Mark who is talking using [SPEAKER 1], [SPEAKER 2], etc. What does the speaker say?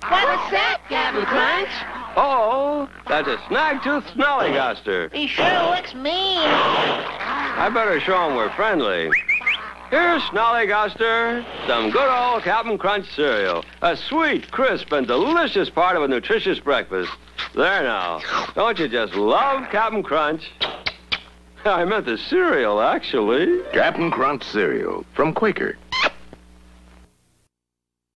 [SPEAKER 1] What's that, Captain Crunch?
[SPEAKER 2] Oh, that's a Snagtooth Smellyguster.
[SPEAKER 1] He sure looks mean.
[SPEAKER 2] I better show him we're friendly. Here's Smellyguster, some good old Captain Crunch cereal. A sweet, crisp, and delicious part of a nutritious breakfast. There now. Don't you just love Captain Crunch? I meant the cereal, actually.
[SPEAKER 3] Captain Crunch cereal from Quaker.